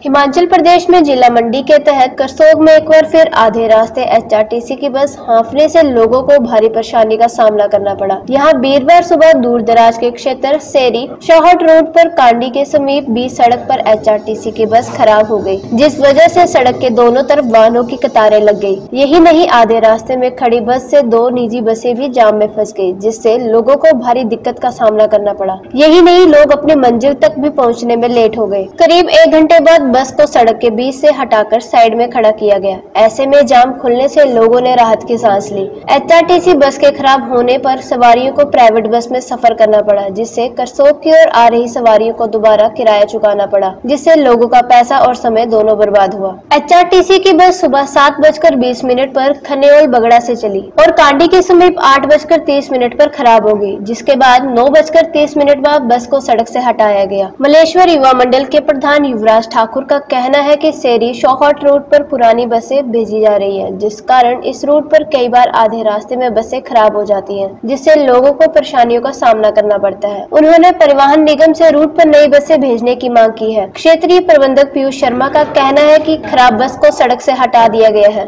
हिमाचल प्रदेश में जिला मंडी के तहत करसोग में एक बार फिर आधे रास्ते एचआरटीसी की बस हांफने से लोगों को भारी परेशानी का सामना करना पड़ा। यहां वीरवार सुबह दूर दराज के क्षेत्र सेरी शौहट रोड पर कांडी के समीप बीच सड़क पर एचआरटीसी की बस खराब हो गई, जिस वजह से सड़क के दोनों तरफ वाहनों की कतारें लग गई। यही नहीं, आधे रास्ते में खड़ी बस से 2 निजी बसें भी जाम में फंस गई, जिससे लोगों को भारी दिक्कत का सामना करना पड़ा। यही नहीं, लोग अपनी मंजिल तक भी पहुँचने में लेट हो गए। करीब 1 घंटे बाद बस को सड़क के बीच से हटाकर साइड में खड़ा किया गया। ऐसे में जाम खुलने से लोगों ने राहत की सांस ली। एचआरटीसी बस के खराब होने पर सवारियों को प्राइवेट बस में सफर करना पड़ा, जिससे करसोग की ओर आ रही सवारियों को दोबारा किराया चुकाना पड़ा, जिससे लोगों का पैसा और समय दोनों बर्बाद हुआ। एचआरटीसी की बस सुबह 7:20 पर खनेओल बगड़ा से चली और कांडी के समीप 8:30 पर खराब हो गई, जिसके बाद 9:30 बाद बस को सड़क से हटाया गया। मलेश्वर युवा मंडल के प्रधान युवराज ठाकुर का कहना है कि सेरी शौहट रूट पर पुरानी बसें भेजी जा रही हैं, जिस कारण इस रूट पर कई बार आधे रास्ते में बसें खराब हो जाती हैं, जिससे लोगों को परेशानियों का सामना करना पड़ता है। उन्होंने परिवहन निगम से रूट पर नई बसें भेजने की मांग की है। क्षेत्रीय प्रबंधक पीयूष शर्मा का कहना है कि खराब बस को सड़क से हटा दिया गया है।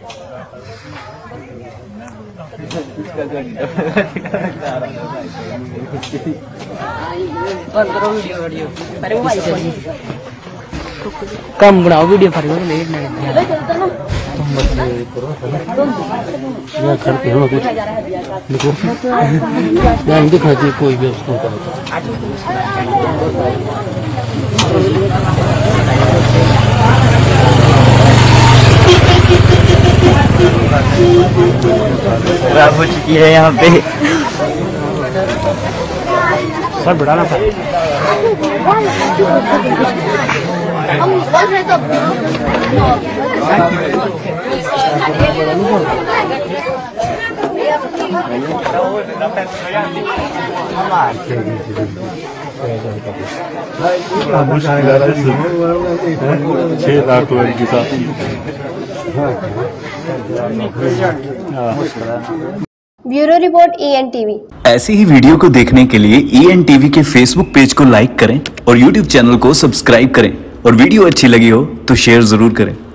कम बनाओ वीडियो पर लेट ना करते हो कुछ ध्यान दिखाती कोई भी उसको खराब हो चुकी है यहाँ पे। सब बढ़ाना था। Bureau report ENTV। ऐसी ही वीडियो को देखने के लिए ENTV के फेसबुक पेज को लाइक करें और YouTube चैनल को सब्सक्राइब करें, और वीडियो अच्छी लगी हो तो शेयर जरूर करें।